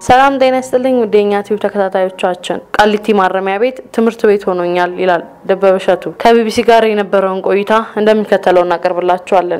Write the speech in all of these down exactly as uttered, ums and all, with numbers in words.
ሰላም ጤና ይስጥልኝ ወደኛ ቲቪ ተከታታዮቻችን ቃሊቲ ማረሚያ ቤት ትምርት ቤት ሆኖኛል ይላል ደበበ እሸቱ ከቢቢሲ ጋር የነበረውን ቆይታ እንደሚከተለው እናቀርብላችኋለን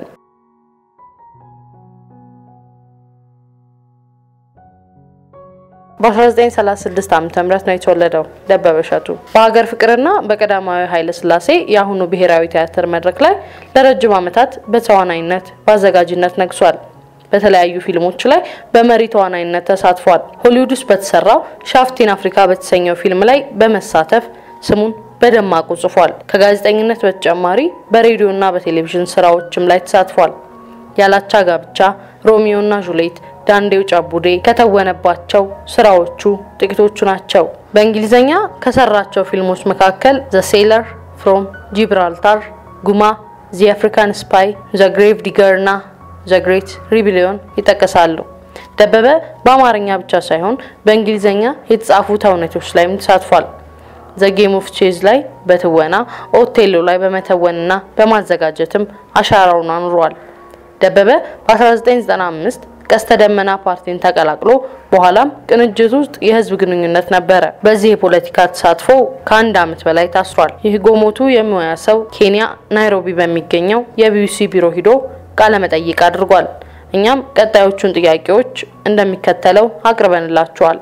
በ1936 ዓመተ ምህረት ነው የተወለደው ደበበ እሸቱ በሀገር ፍቅርና በቀዳማዊ ኃይለ ሥላሴ ያሁኑ ብሔራዊ ቲያትር መድረክ ላይ ለረጅም ዓመታት በተዋናይነት ባዘጋጅነት ነግሷል በተለያዩ ፊልሞች ላይ በመሪ ተዋናይነት ተሳትፏል ሆሊውድ ውስጥ በተሰራው ሻፍቲን አፍሪካ በተሰኘው ፊልም ላይ በመሳተፍ ስሙን በደማቁ ጽፏል ከጋዜጠኝነት በተጨማሪ በሬዲዮና በቴሌቪዥን ስራዎችም ላይ ተሳትፏል ያላቻ ጋብቻ ሮሚዮና ጁሊየት ዳንዴው ጫቡዴ ከተወነባቸው ስራዎቹ ጥቂቶቹ ናቸው በእንግሊዘኛ ከሰራቸው ፊልሞች መካከል ዘ ሴለር ፍሮም ጂብራልታር ጉማ ዘ አፍሪካን ስፓይ ዘ ግሬቭ ዲገርና The Great Rebellion ይተከሳሉ ደበበ በአማርኛ ብቻ ሳይሆን በእንግሊዘኛ የተጻፉ ተውኔቶች ላይም ተሳትፏል The Game of Chess ላይ በትወና ኦቴሎ ላይ በመተወንና በማዘጋጀትም አሻራውን አኑሯል ደበበ በ1995 ቀስተ ደመና ፓርቲን ተቀላቅሎ በኋላም ቅንጅት ውስጥ የህዝብ ግንኙነት ነበረ በዚህ የፖለቲካ ተሳትፎ ከአንድ አመት በላይ ታስሯል ይህ ጎሞቱ የሚወያ ሰው ኬንያ ናይሮቢ በሚገኘው የቢቢሲ ቢሮ ሂዶ ቃለ መጠይቅ አድርጓል እኛም ቀጣዮቹን ጥያቄዎች እንደሚከተለው አቅርበንላችኋል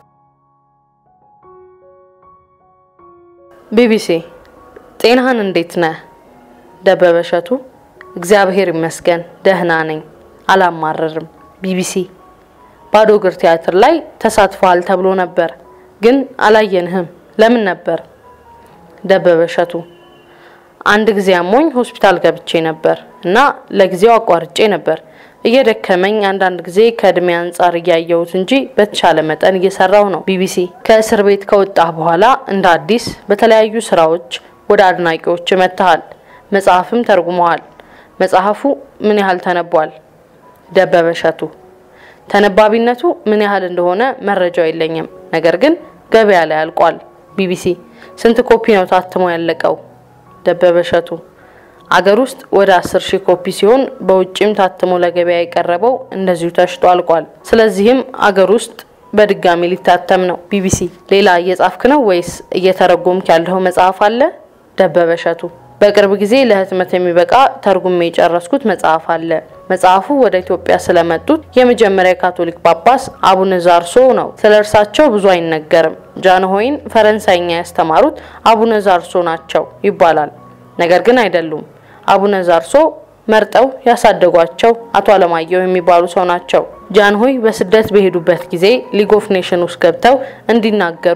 ቢቢሲ ጤናህን እንዴት ነህ ደበበ እሸቱ እግዚአብሔር ይመስገን ደህና ነኝ አላማረርም ቢቢሲ ባዶ እግር ቲያትር ላይ ተሳትፏል ተብሎ ነበር ግን አላየንህም ለምን ነበር ደበበ እሸቱ አንድ ጊዜ አሞኝ ሆስፒታል ገብቼ ነበር እና ለጊዜው አቋርጬ ነበር እየደከመኝ አንድ አንድ ጊዜ ከእድሜ አንፃር ያያየሁት እንጂ በተቻለ መጠን እየሰራው ነው ቢቢሲ ከእስር ቤት ከወጣህ በኋላ እንደ አዲስ በተለያዩ ስራዎች ወደ አድናቂዎች መጣሃል መጽሐፍም ተርጉመዋል መጽሐፉ ምን ያህል ተነቧል ደበበ እሸቱ ተነባቢነቱ ምን ያህል እንደሆነ መረጃው የለኝም ነገር ግን ገበያ ላይ አልቋል ቢቢሲ ስንት ኮፒ ነው ታትሞ ያለቀው ደበበ እሸቱ አገር ውስጥ ወደ አስር ሺህ ኮፒ ሲሆን በውጭም ታትሞ ለገበያ የቀረበው እንደዚሁ ተሽጦ አልቋል ስለዚህም አገር ውስጥ በድጋሚ ሊታተም ነው ቢቢሲ ሌላ እየጻፍክ ነው ወይስ እየተረጎምክ ያለው መጽሐፍ አለ ደበበ እሸቱ በቅርብ ጊዜ ለህትመት የሚበቃ ተርጉሜ የጨረስኩት መጽሐፍ አለ መጽሐፉ ወደ ኢትዮጵያ ስለመጡት የመጀመሪያ ካቶሊክ ጳጳስ አቡነ ዛርሶ ነው ስለርሳቸው ብዙ አይነገርም ጃንሆይን ፈረንሳይኛ ያስተማሩት አቡነ ዛርሶ ናቸው ይባላል ነገር ግን አይደሉም አቡነ ዛርሶ መርጠው ያሳደጓቸው አቶ አለማየሁ የሚባሉ ሰው ናቸው ጃንሆይ በስደት በሄዱበት ጊዜ ሊግ ኦፍ ኔሽንስ ገብተው እንዲናገሩ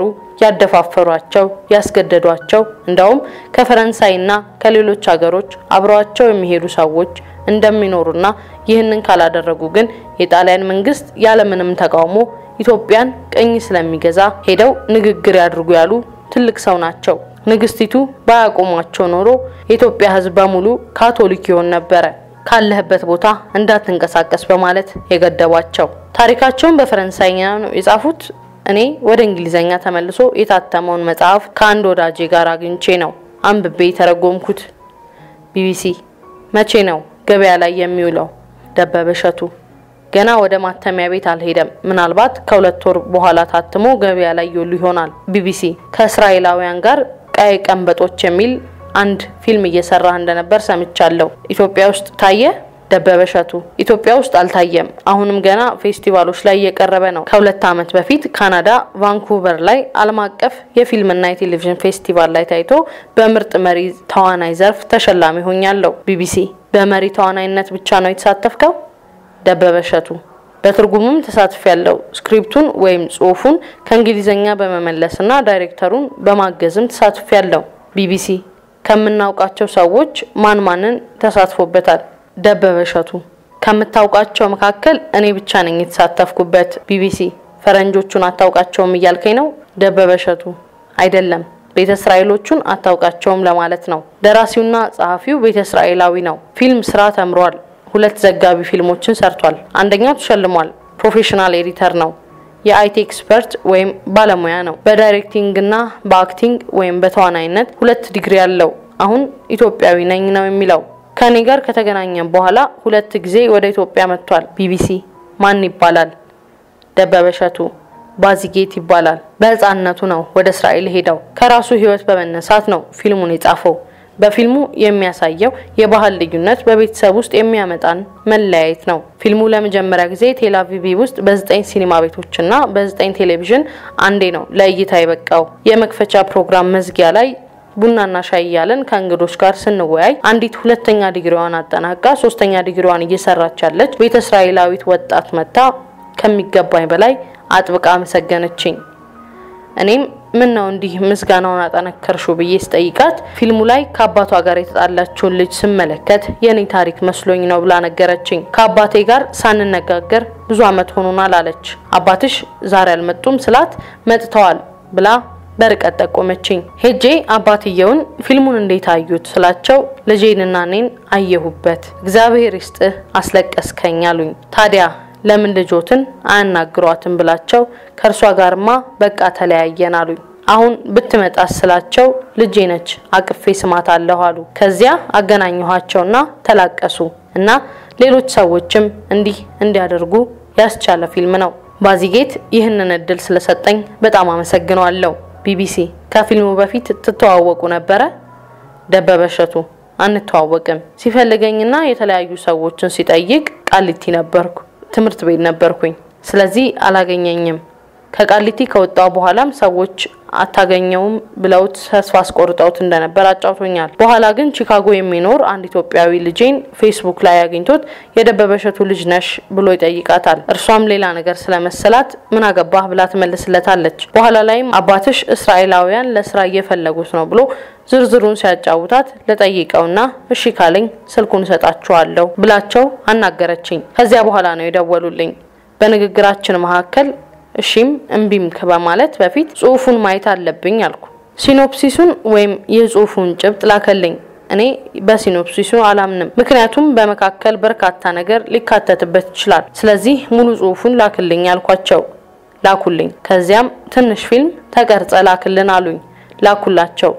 ያደፋፈሯቸው ያስገደዷቸው እንደውም ከፈረንሳይና ከሌሎች ሀገሮች አብረዋቸው የሚሄዱ ሰዎች እንደሚኖሩና ይህንን ካላደረጉ ግን የጣሊያን መንግስት ያለ ምንም ተቃውሞ ኢትዮጵያን ቀኝ ስለሚገዛ ሄደው ንግግር ያድርጉ ያሉ ትልቅ ሰው ናቸው ንግስቲቱ ባያቆማቸው ኖሮ የኢትዮጵያ ህዝብ በሙሉ ካቶሊክ ይሆን ነበር ካለህበት ቦታ እንዳትንቀሳቀስ በማለት የገደባቸው ታሪካቸውን በፈረንሳይኛ ነው የጻፉት እኔ ወደ እንግሊዘኛ ተመልሶ የታተመውን መጽሐፍ ከአንድ ወዳጄ ጋር አግኝቼ ነው አንብቤ ተረጎምኩት ቢቢሲ መቼ ነው ገበያ ላይ የሚውለው ደበበ እሸቱ ገና ወደ ማተሚያ ቤት አልሄደም ምናልባት ከሁለት ወር በኋላ ታትሞ ገበያ ላይ ይውል ይሆናል ቢቢሲ ከእስራኤላውያን ጋር ቀይ ቀንበጦች የሚል አንድ ፊልም እየሰራ እንደነበር ሰምቻለሁ ኢትዮጵያ ውስጥ ታየ ደበበ እሸቱ ኢትዮጵያ ውስጥ አልታየም አሁንም ገና ፌስቲቫሎች ላይ እየቀረበ ነው ከሁለት አመት በፊት ካናዳ ቫንኩቨር ላይ ዓለም አቀፍ የፊልምና የቴሌቪዥን ፌስቲቫል ላይ ታይቶ በምርጥ መሪ ተዋናይ ዘርፍ ተሸላሚ ሆኛለሁ ቢቢሲ በመሪ ተዋናይነት ብቻ ነው የተሳተፍከው ደበበ እሸቱ በትርጉሙም ተሳትፌያለሁ ስክሪፕቱን ወይም ጽሁፉን ከእንግሊዘኛ በመመለስና ዳይሬክተሩን በማገዝም ተሳትፌያለሁ ቢቢሲ ከምናውቃቸው ሰዎች ማን ማንን ተሳትፎበታል ደበበ እሸቱ ከምታውቃቸው መካከል እኔ ብቻ ነኝ የተሳተፍኩበት ቢቢሲ ፈረንጆቹን አታውቃቸውም እያልከኝ ነው ደበበ እሸቱ አይደለም ቤተ እስራኤሎቹን አታውቃቸውም ለማለት ነው ደራሲውና ጸሐፊው ቤተ እስራኤላዊ ነው ፊልም ስራ ተምሯል ሁለት ዘጋቢ ፊልሞችን ሰርቷል አንደኛው ተሸልሟል ፕሮፌሽናል ኤዲተር ነው የአይቲ ኤክስፐርት ወይም ባለሙያ ነው በዳይሬክቲንግና በአክቲንግ ወይም በተዋናይነት ሁለት ዲግሪ ያለው አሁን ኢትዮጵያዊ ነኝ ነው የሚለው ከኔ ጋር ከተገናኘን በኋላ ሁለት ጊዜ ወደ ኢትዮጵያ መጥቷል ቢቢሲ ማን ይባላል ደበበ እሸቱ ባዚጌት ይባላል። በህፃንነቱ ነው ወደ እስራኤል ሄደው ከራሱ ህይወት በመነሳት ነው ፊልሙን የጻፈው። በፊልሙ የሚያሳየው የባህል ልዩነት በቤተሰብ ውስጥ የሚያመጣን መለያየት ነው። ፊልሙ ለመጀመሪያ ጊዜ ቴል አቪቭ ውስጥ በዘጠኝ ሲኒማ ቤቶችና በዘጠኝ ቴሌቪዥን አንዴ ነው ለእይታ የበቃው። የመክፈቻ ፕሮግራም መዝጊያ ላይ ቡናና ሻይ ያለን ከእንግዶች ጋር ስንወያይ አንዲት ሁለተኛ ዲግሪዋን አጠናቃ ሶስተኛ ዲግሪዋን እየሰራች ያለች ቤተ እስራኤላዊት ወጣት መጣ ከሚገባኝ በላይ አጥብቃ መሰገነችኝ። እኔም ምን ነው እንዲህ ምስጋናውን አጠነከርሹ ብዬ ስጠይቃት ፊልሙ ላይ ከአባቷ ጋር የተጣላችውን ልጅ ስመለከት የኔ ታሪክ መስሎኝ ነው ብላ ነገረችኝ። ከአባቴ ጋር ሳንነጋገር ብዙ አመት ሆኖናል አለች። አባትሽ ዛሬ አልመጡም ስላት መጥተዋል ብላ በርቀት ጠቆመችኝ። ሄጄ አባትየውን ፊልሙን እንዴት አዩት ስላቸው ልጄንና እኔን አየሁበት፣ እግዚአብሔር ይስጥህ አስለቀስከኝ አሉኝ። ታዲያ ለምን ልጆትን አናግሯትም ብላቸው ከርሷ ጋርማ በቃ ተለያየን አሉኝ። አሁን ብትመጣስ ስላቸው ልጄ ነች አቅፌ ስማት አለሁ አሉ። ከዚያ አገናኘኋቸውና ተላቀሱ እና ሌሎች ሰዎችም እንዲህ እንዲያደርጉ ያስቻለ ፊልም ነው። ባዚጌት ይህንን እድል ስለሰጠኝ በጣም አመሰግናለሁ። ቢቢሲ ከፊልሙ በፊት ተተዋወቁ ነበር? ደበበ እሸቱ አንተዋወቅም። ሲፈልገኝና የተለያዩ ሰዎችን ሲጠይቅ ቃሊቲ ነበርኩ፣ ትምርት ቤት ነበርኩኝ። ስለዚህ አላገኘኝም። ከቃሊቲ ከወጣው በኋላም ሰዎች አታገኘውም ብለው ተስፋ አስቆርጠውት እንደነበር አጫውቶኛል። በኋላ ግን ቺካጎ የሚኖር አንድ ኢትዮጵያዊ ልጅን ፌስቡክ ላይ አግኝቶት የደበበ እሸቱ ልጅ ነሽ ብሎ ይጠይቃታል። እርሷም ሌላ ነገር ስለመሰላት ምን አገባህ ብላ ትመልስለታለች። በኋላ ላይም አባትሽ እስራኤላውያን ለስራ እየፈለጉት ነው ብሎ ዝርዝሩን ሲያጫውታት ለጠይቀውና እሺ ካለኝ ስልኩን ሰጣቸዋለሁ ብላቸው አናገረችኝ። ከዚያ በኋላ ነው የደወሉልኝ። በንግግራችን መካከል እሺም እንቢም ከበማለት በፊት ጽሁፉን ማየት አለብኝ አልኩ። ሲኖፕሲሱን ወይም የጽሁፉን ጭብጥ ላከልኝ። እኔ በሲኖፕሲሱ አላምንም፣ ምክንያቱም በመካከል በርካታ ነገር ሊካተትበት ይችላል። ስለዚህ ሙሉ ጽሁፉን ላክልኝ አልኳቸው። ላኩልኝ። ከዚያም ትንሽ ፊልም ተቀርጸ ላክልን አሉኝ። ላኩላቸው።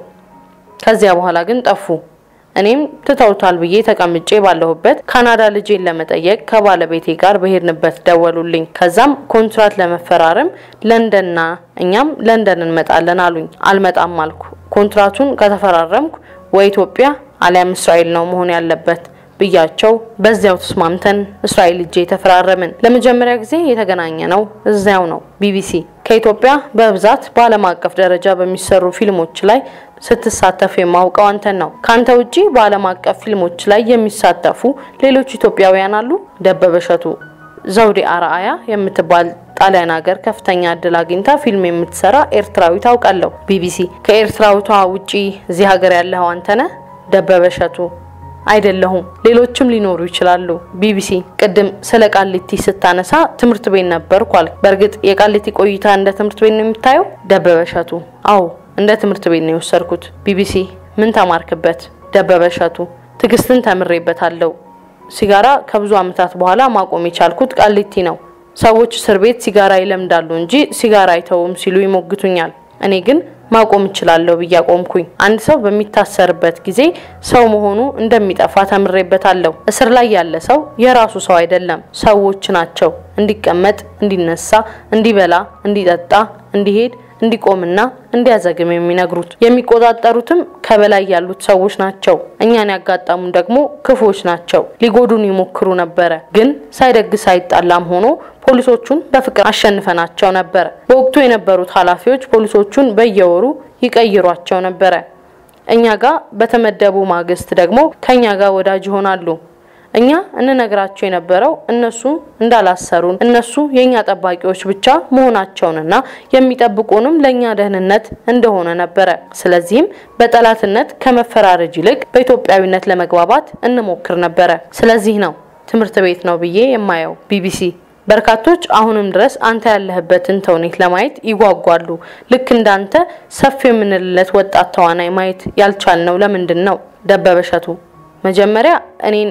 ከዚያ በኋላ ግን ጠፉ። እኔም ትተውታል ብዬ ተቀምጬ ባለሁበት ካናዳ ልጄን ለመጠየቅ ከባለቤቴ ጋር በሄድንበት ደወሉልኝ። ከዛም ኮንትራት ለመፈራረም ለንደንና እኛም ለንደን እንመጣለን አሉኝ። አልመጣም አልኩ። ኮንትራቱን ከተፈራረምኩ ወይ ኢትዮጵያ አሊያም እስራኤል ነው መሆን ያለበት ብያቸው በዚያው ተስማምተን እስራኤል ልጄ ተፈራረምን። ለመጀመሪያ ጊዜ የተገናኘ ነው እዚያው ነው። ቢቢሲ ከኢትዮጵያ በብዛት በዓለም አቀፍ ደረጃ በሚሰሩ ፊልሞች ላይ ስትሳተፍ የማውቀው አንተን ነው። ካንተ ውጪ በዓለም አቀፍ ፊልሞች ላይ የሚሳተፉ ሌሎች ኢትዮጵያውያን አሉ? ደበበ እሸቱ ዘውዴ አርአያ የምትባል ጣሊያን ሀገር ከፍተኛ እድል አግኝታ ፊልም የምትሰራ ኤርትራዊ ታውቃለሁ። ቢቢሲ ከኤርትራዊቷ ውጪ እዚህ ሀገር ያለው አንተ ነህ? ደበበ እሸቱ አይደለሁም፣ ሌሎችም ሊኖሩ ይችላሉ። ቢቢሲ ቅድም ስለ ቃሊቲ ስታነሳ ትምርት ቤት ነበርኩ አልክ። በርግጥ የቃሊቲ ቆይታ እንደ ትምርት ቤት ነው የምታየው? ደበበ እሸቱ አዎ እንደ ትምርት ቤት ነው የወሰድኩት። ቢቢሲ ምን ተማርክበት? ደበበ እሸቱ ትግስትን ተምሬበታለሁ። ሲጋራ ከብዙ አመታት በኋላ ማቆም የቻልኩት ቃሊቲ ነው። ሰዎች እስር ቤት ሲጋራ ይለምዳሉ እንጂ ሲጋራ አይተውም ሲሉ ይሞግቱኛል። እኔ ግን ማቆም እችላለሁ ብያቆምኩኝ። አንድ ሰው በሚታሰርበት ጊዜ ሰው መሆኑ እንደሚጠፋ ተምሬበታለሁ። እስር ላይ ያለ ሰው የራሱ ሰው አይደለም፣ ሰዎች ናቸው እንዲቀመጥ፣ እንዲነሳ፣ እንዲበላ፣ እንዲጠጣ፣ እንዲሄድ፣ እንዲቆምና እንዲያዘግም የሚነግሩት። የሚቆጣጠሩትም ከበላይ ያሉት ሰዎች ናቸው። እኛን ያጋጣሙን ደግሞ ክፉዎች ናቸው። ሊጎዱን ይሞክሩ ነበር፣ ግን ሳይደግስ አይጣላም ሆኖ ፖሊሶቹን በፍቅር አሸንፈናቸው ነበር። በወቅቱ የነበሩት ኃላፊዎች ፖሊሶቹን በየወሩ ይቀይሯቸው ነበር። እኛ ጋር በተመደቡ ማግስት ደግሞ ከኛ ጋር ወዳጅ ሆናሉ። እኛ እንነግራቸው የነበረው እነሱ እንዳላሰሩን እነሱ የኛ ጠባቂዎች ብቻ መሆናቸውንና የሚጠብቁንም ለኛ ደህንነት እንደሆነ ነበር። ስለዚህም በጠላትነት ከመፈራረጅ ይልቅ በኢትዮጵያዊነት ለመግባባት እንሞክር ነበር። ስለዚህ ነው ትምርት ቤት ነው ብዬ የማየው። ቢቢሲ በርካቶች አሁንም ድረስ አንተ ያለህበትን ተውኔት ለማየት ይጓጓሉ። ልክ እንዳንተ ሰፊ የምንልለት ወጣት ተዋናይ ማየት ያልቻልነው ለምንድን ነው? ደበበ እሸቱ መጀመሪያ እኔን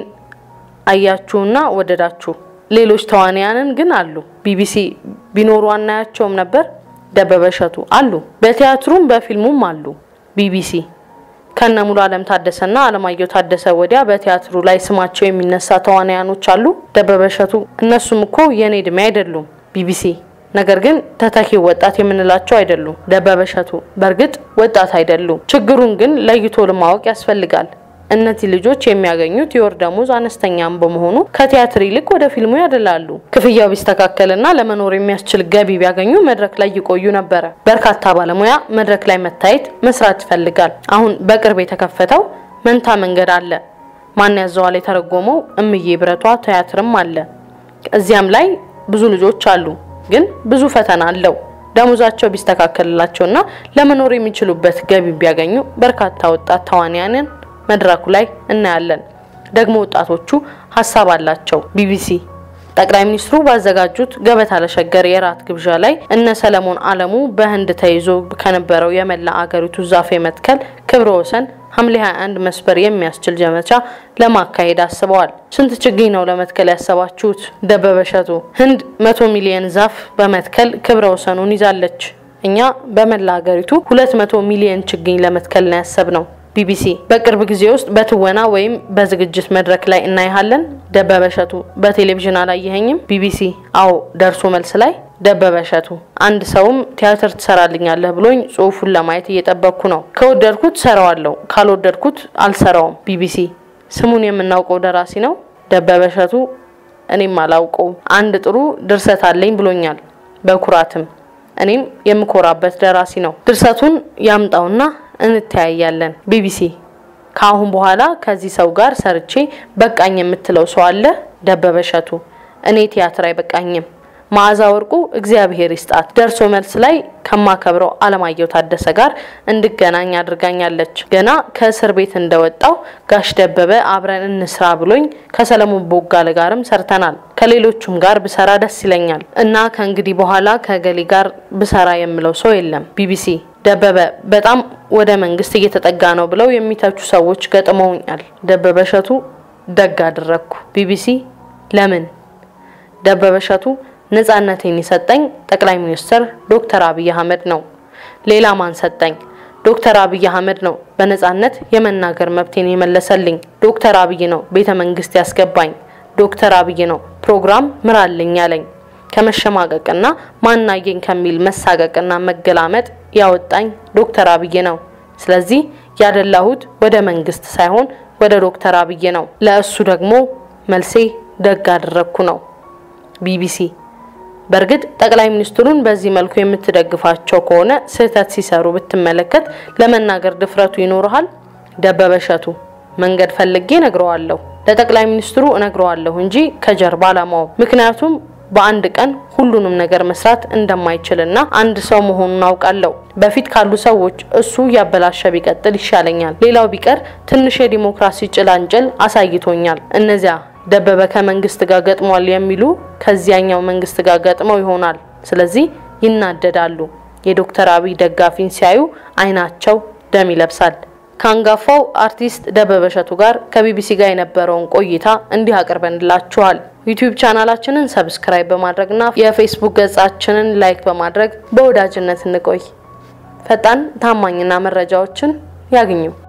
አያችሁና ወደዳችሁ። ሌሎች ተዋናያንን ግን አሉ። ቢቢሲ ቢኖሩ አናያቸውም ነበር? ደበበ እሸቱ አሉ፣ በቲያትሩም በፊልሙም አሉ። ቢቢሲ ከነሙሉ ዓለም ታደሰና አለማየሁ ታደሰ ወዲያ በቲያትሩ ላይ ስማቸው የሚነሳ ተዋናያኖች አሉ? ደበበ እሸቱ እነሱም እኮ የኔ እድሜ አይደሉም። ቢቢሲ ነገር ግን ተተኪ ወጣት የምንላቸው አይደሉም። ደበበ እሸቱ በርግጥ ወጣት አይደሉም። ችግሩን ግን ለይቶ ለማወቅ ያስፈልጋል። እነዚህ ልጆች የሚያገኙት የወር ደሞዝ አነስተኛም በመሆኑ ከቲያትር ይልቅ ወደ ፊልሙ ያደላሉ። ክፍያው ቢስተካከልና ለመኖር የሚያስችል ገቢ ቢያገኙ መድረክ ላይ ይቆዩ ነበር። በርካታ ባለሙያ መድረክ ላይ መታየት መስራት ይፈልጋል። አሁን በቅርብ የተከፈተው መንታ መንገድ አለ። ማን ያዘዋል የተረጎመው እምዬ ብረቷ ቲያትርም አለ። እዚያም ላይ ብዙ ልጆች አሉ፣ ግን ብዙ ፈተና አለው። ደሞዛቸው ቢስተካከልላቸውና ለመኖር የሚችሉበት ገቢ ቢያገኙ በርካታ ወጣት ተዋናያንን መድረኩ ላይ እናያለን። ደግሞ ወጣቶቹ ሐሳብ አላቸው። ቢቢሲ ጠቅላይ ሚኒስትሩ ባዘጋጁት ገበታ ለሸገር የራት ግብዣ ላይ እነ ሰለሞን አለሙ በህንድ ተይዞ ከነበረው የመላ አገሪቱ ዛፍ የመትከል ክብረ ወሰን ሐምሌ ሃያ አንድ መስበር የሚያስችል ዘመቻ ለማካሄድ አስበዋል። ስንት ችግኝ ነው ለመትከል ያሰባችሁት? ደበበ እሸቱ ህንድ መቶ ሚሊዮን ዛፍ በመትከል ክብረ ወሰኑን ይዛለች። እኛ በመላ አገሪቱ ሁለት መቶ ሚሊዮን ችግኝ ለመትከል ነው ያሰብነው። ቢቢሲ በቅርብ ጊዜ ውስጥ በትወና ወይም በዝግጅት መድረክ ላይ እናይሃለን። ደበበ እሸቱ በቴሌቪዥን አላየኸኝም? ቢቢሲ አው ደርሶ መልስ ላይ ደበበ እሸቱ አንድ ሰውም ቲያትር ትሰራልኛለህ ብሎኝ ጽሁፉን ለማየት እየጠበቅኩ ነው። ከወደድኩት ሰራዋለሁ፣ ካልወደድኩት አልሰራውም። ቢቢሲ ስሙን የምናውቀው ደራሲ ነው? ደበበ እሸቱ እኔም አላውቀው። አንድ ጥሩ ድርሰት አለኝ ብሎኛል በኩራትም። እኔም የምኮራበት ደራሲ ነው። ድርሰቱን ያምጣውና እንተያያለን። ቢቢሲ ካሁን በኋላ ከዚህ ሰው ጋር ሰርቼ በቃኝ የምትለው ሰው አለ? ደበበ እሸቱ እኔ ቲያትር አይበቃኝም። ማዕዛ ወርቁ እግዚአብሔር ይስጣት ደርሶ መልስ ላይ ከማከብረው አለማየሁ ታደሰ ጋር እንድገናኝ አድርጋኛለች። ገና ከእስር ቤት እንደወጣው ጋሽ ደበበ አብረን እንስራ ብሎኝ ከሰለሞን ቦጋለ ጋርም ሰርተናል። ከሌሎቹም ጋር ብሰራ ደስ ይለኛል እና ከእንግዲህ በኋላ ከገሊ ጋር ብሰራ የምለው ሰው የለም። ቢቢሲ ደበበ በጣም ወደ መንግስት እየተጠጋ ነው ብለው የሚተቹ ሰዎች ገጥመውኛል። ደበበ እሸቱ ደግ አደረኩ። ቢቢሲ ለምን? ደበበ እሸቱ ነጻነቴን የሰጠኝ ጠቅላይ ሚኒስትር ዶክተር አብይ አህመድ ነው። ሌላ ማን ሰጠኝ? ዶክተር አብይ አህመድ ነው በነጻነት የመናገር መብቴን የመለሰልኝ። ዶክተር አብይ ነው ቤተ መንግስት ያስገባኝ። ዶክተር አብይ ነው ፕሮግራም ምራልኝ ያለኝ። ከመሸማቀቅና ማናየኝ ከሚል መሳቀቅና መገላመጥ ያወጣኝ ዶክተር አብይ ነው። ስለዚህ ያደላሁት ወደ መንግስት ሳይሆን ወደ ዶክተር አብይ ነው። ለእሱ ደግሞ መልሴ ደግ አደረኩ ነው። ቢቢሲ በርግጥ ጠቅላይ ሚኒስትሩን በዚህ መልኩ የምትደግፋቸው ከሆነ ስህተት ሲሰሩ ብትመለከት ለመናገር ድፍረቱ ይኖርሃል? ደበበ እሸቱ መንገድ ፈልጌ ነግረዋለሁ፣ ለጠቅላይ ሚኒስትሩ እነግረዋለሁ እንጂ ከጀርባ አላማው። ምክንያቱም በአንድ ቀን ሁሉንም ነገር መስራት እንደማይችልና አንድ ሰው መሆኑን አውቃለሁ። በፊት ካሉ ሰዎች እሱ ያበላሸ ቢቀጥል ይሻለኛል። ሌላው ቢቀር ትንሽ የዲሞክራሲ ጭላንጭል አሳይቶኛል። እነዚያ ደበበ ከመንግስት ጋር ገጥሟል የሚሉ ከዚያኛው መንግስት ጋር ገጥመው ይሆናል። ስለዚህ ይናደዳሉ። የዶክተር አብይ ደጋፊን ሲያዩ አይናቸው ደም ይለብሳል። ካንጋፋው አርቲስት ደበበ እሸቱ ጋር ከቢቢሲ ጋር የነበረውን ቆይታ እንዲህ አቀርበንላችኋል። ዩቲዩብ ቻናላችንን ሰብስክራይብ በማድረግና የፌስቡክ ገጻችንን ላይክ በማድረግ በወዳጅነት እንቆይ። ፈጣን ታማኝና መረጃዎችን ያግኙ።